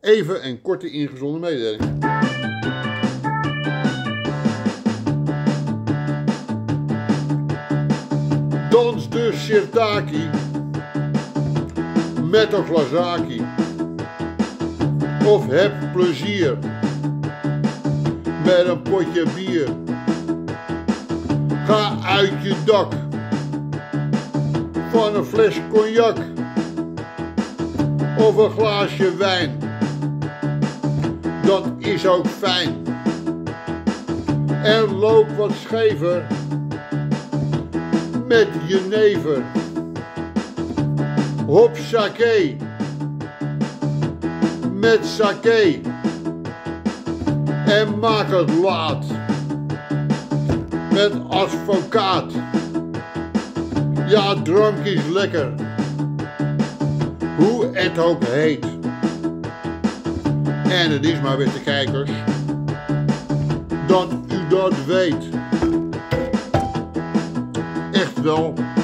Even een korte ingezonde mededeling. Dans de shiitake met een glazaki. Of heb plezier met een potje bier. Ga uit je dak van een fles cognac of een glaasje wijn. Dat is ook fijn. En loop wat schever met jenever. Hop sake met sake. En maak het laat met advocaat. Ja, drank is lekker, hoe het ook heet. En het is maar, beste kijkers, dat u dat weet. Echt wel.